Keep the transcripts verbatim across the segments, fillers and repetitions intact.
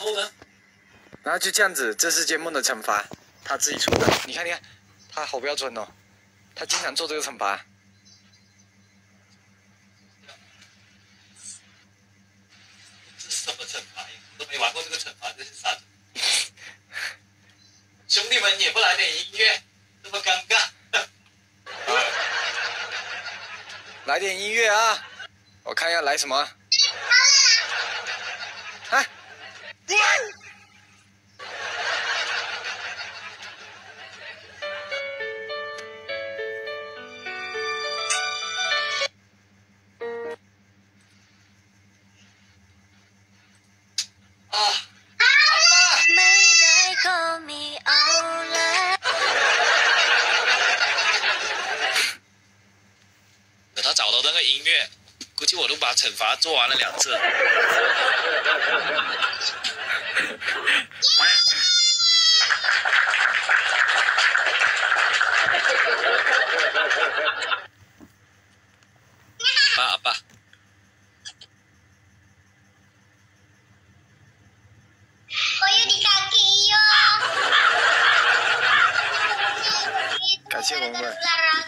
后呢？ 然后就这样子，这是节目的惩罚，他自己出的。你看，你看，他好标准哦，他经常做这个惩罚。 这是什么惩罚？我都没玩过这个惩罚，这是啥？兄弟们也不来点音乐，这么尴尬。 啊，来点音乐啊！我看一下来什么。啊！ 等他找到那个音乐，估计我都把惩罚做完了两次。爸阿爸。 感谢我们。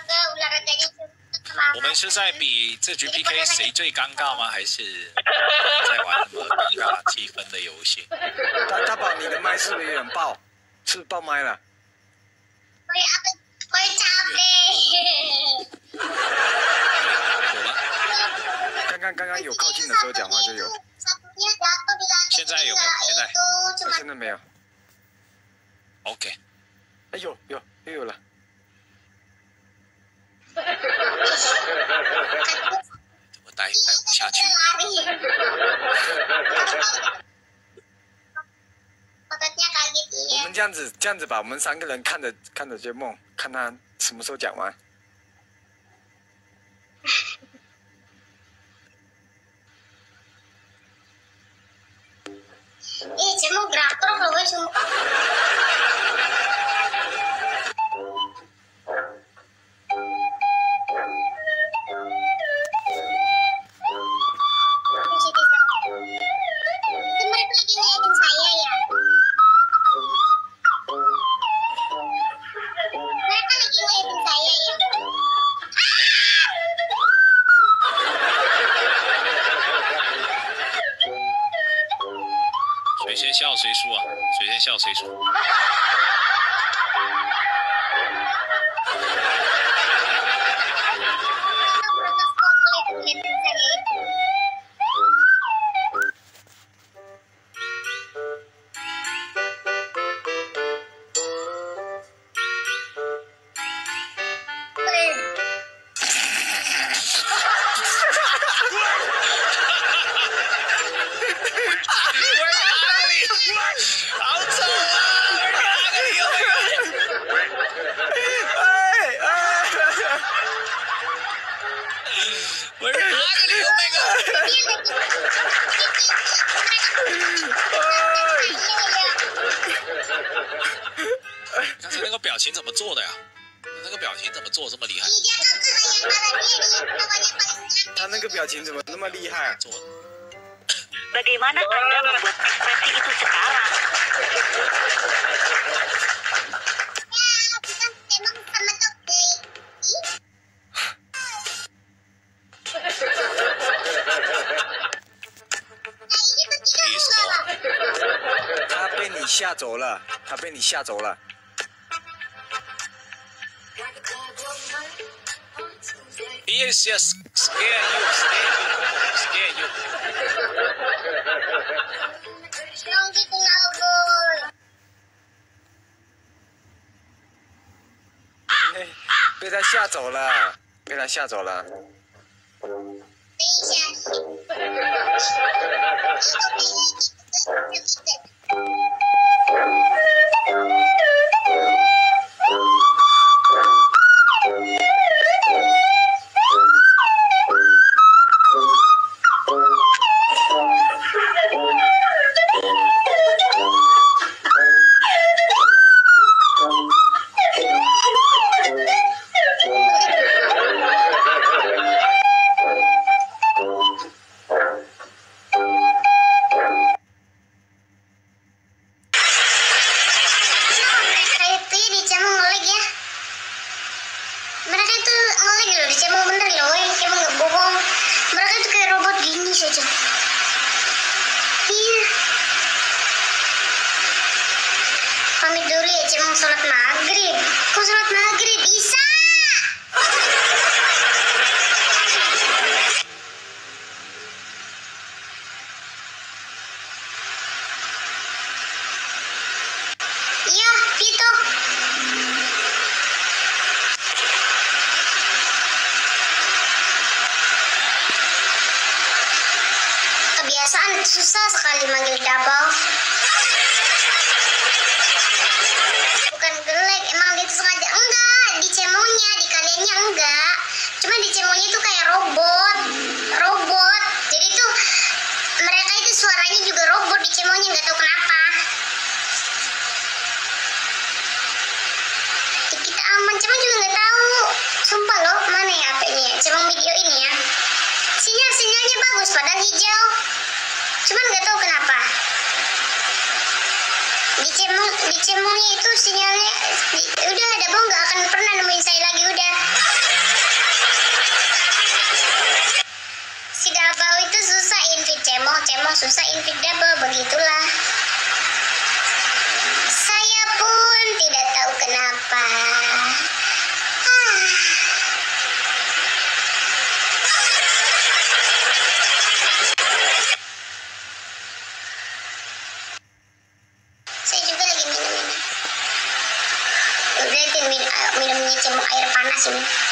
我们是在比这局 P K 谁最尴尬吗？还是在玩什么尴尬气氛的游戏？ 大大宝，你的麦是不是有点爆？是不是爆麦了？ 有吗？ 刚刚刚刚有靠近的时候讲话就有。 现在有没有？现在？ 我现在没有。 OK。 哎有有又有了。 怎么待待不下去？ 我们这样子这样子吧，我们三个人看着看着节目，看他什么时候讲完。 Eh, saya mau gerak terus loh, guys. Mereka 谁先笑谁输啊？谁先笑谁输。好丑啊！哪个理由？ 哎哎！ 我是哪个理由那个？刚才那个表情怎么做的呀？那个表情怎么做这么厉害？ 他那个表情怎么那么厉害？ 做的。 Bagaimana Anda membuat ekspresi itu sekarang? Peaceful. 他被你吓走了，他被你吓走了。 Yes, yes, scare you, scare you, scare you. 哎，被他吓走了，被他吓走了。 sholat maghrib. Kok sholat maghrib? Isa! Iya, Vito. Kebiasaan susah sekali manggil double. Bukan gelek, emang dia tuh sengaja. Enggak, di cemonya, di kaliannya enggak. Cuma di cemonya itu kayak robot. Robot. Jadi tuh mereka itu suaranya juga robot di cemonya, nggak tahu kenapa. Kita aman, cuma juga nggak tahu. Sumpah loh, mana ya H P-nya? Cemong video ini ya. Sinyal sinyalnya bagus, padahal hijau. Cuman nggak tahu kenapa. Di cemong, di cemongnya itu sinyalnya di, udah ada bong nggak akan pernah nemuin saya lagi udah. Si double itu susah invite cemong, cemong susah invite double, begitulah. Saya pun tidak tahu kenapa. Ah. Saya juga lagi minum ini. Udah itu minum, minumnya cemong air panas ini.